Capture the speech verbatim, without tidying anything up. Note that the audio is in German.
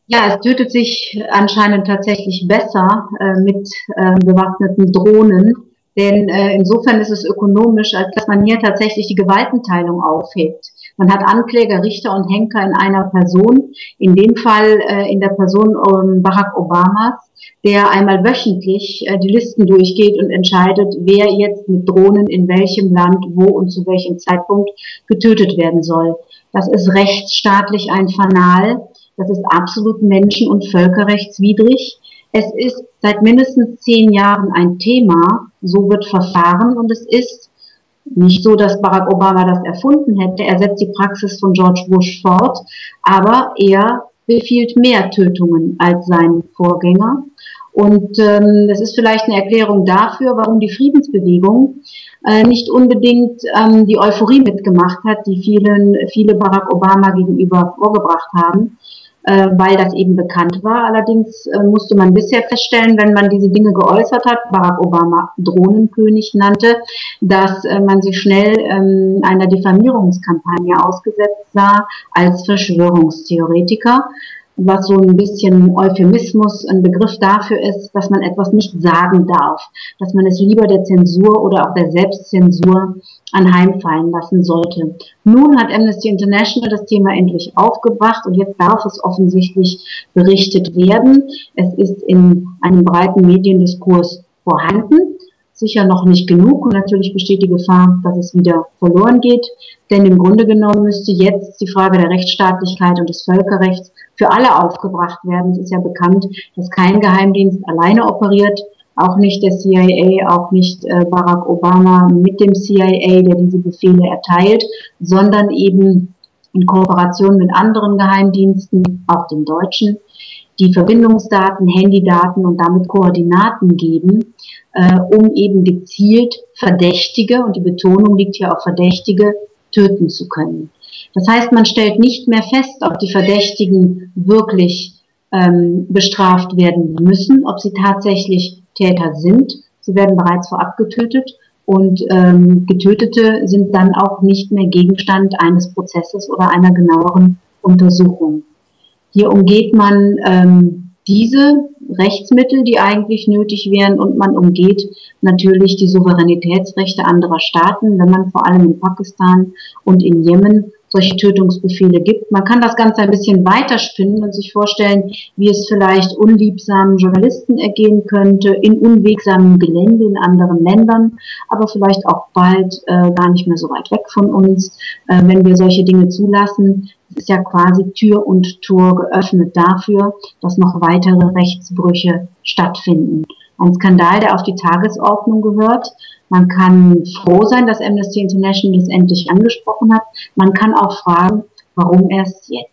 Ja, es tötet sich anscheinend tatsächlich besser äh, mit äh, bewaffneten Drohnen, denn äh, insofern ist es ökonomisch, als dass man hier tatsächlich die Gewaltenteilung aufhebt. Man hat Ankläger, Richter und Henker in einer Person, in dem Fall äh, in der Person ähm, Barack Obamas, der einmal wöchentlich äh, die Listen durchgeht und entscheidet, wer jetzt mit Drohnen in welchem Land, wo und zu welchem Zeitpunkt getötet werden soll. Das ist rechtsstaatlich ein Fanal. Das ist absolut menschen- und völkerrechtswidrig. Es ist seit mindestens zehn Jahren ein Thema. So wird verfahren und es ist nicht so, dass Barack Obama das erfunden hätte. Er setzt die Praxis von George Bush fort, aber er befiehlt mehr Tötungen als sein Vorgänger. Und ähm, das ist vielleicht eine Erklärung dafür, warum die Friedensbewegung äh, nicht unbedingt ähm, die Euphorie mitgemacht hat, die vielen, viele Barack Obama gegenüber vorgebracht haben, äh, weil das eben bekannt war. Allerdings äh, musste man bisher feststellen, wenn man diese Dinge geäußert hat, Barack Obama Drohnenkönig nannte, dass äh, man sich schnell ähm, einer Diffamierungskampagne ausgesetzt sah als Verschwörungstheoretiker, was so ein bisschen Euphemismus, ein Begriff dafür ist, dass man etwas nicht sagen darf, dass man es lieber der Zensur oder auch der Selbstzensur anheimfallen lassen sollte. Nun hat Amnesty International das Thema endlich aufgebracht und jetzt darf es offensichtlich berichtet werden. Es ist in einem breiten Mediendiskurs vorhanden, sicher noch nicht genug und natürlich besteht die Gefahr, dass es wieder verloren geht, denn im Grunde genommen müsste jetzt die Frage der Rechtsstaatlichkeit und des Völkerrechts für alle aufgebracht werden. Es ist ja bekannt, dass kein Geheimdienst alleine operiert, auch nicht der C I A, auch nicht äh, Barack Obama mit dem C I A, der diese Befehle erteilt, sondern eben in Kooperation mit anderen Geheimdiensten, auch den deutschen, die Verbindungsdaten, Handydaten und damit Koordinaten geben, äh, um eben gezielt Verdächtige, und die Betonung liegt hier auf Verdächtige, töten zu können. Das heißt, man stellt nicht mehr fest, ob die Verdächtigen wirklich ähm, bestraft werden müssen, ob sie tatsächlich Täter sind. Sie werden bereits vorab getötet und ähm, Getötete sind dann auch nicht mehr Gegenstand eines Prozesses oder einer genaueren Untersuchung. Hier umgeht man ähm, diese Rechtsmittel, die eigentlich nötig wären, und man umgeht natürlich die Souveränitätsrechte anderer Staaten, wenn man vor allem in Pakistan und in Jemen solche Tötungsbefehle gibt. Man kann das Ganze ein bisschen weiterspinnen und sich vorstellen, wie es vielleicht unliebsamen Journalisten ergehen könnte, in unwegsamem Gelände in anderen Ländern, aber vielleicht auch bald äh, gar nicht mehr so weit weg von uns, äh, wenn wir solche Dinge zulassen. Es ist ja quasi Tür und Tor geöffnet dafür, dass noch weitere Rechtsbrüche stattfinden. Ein Skandal, der auf die Tagesordnung gehört. Man kann froh sein, dass Amnesty International das endlich angesprochen hat. Man kann auch fragen, warum erst jetzt?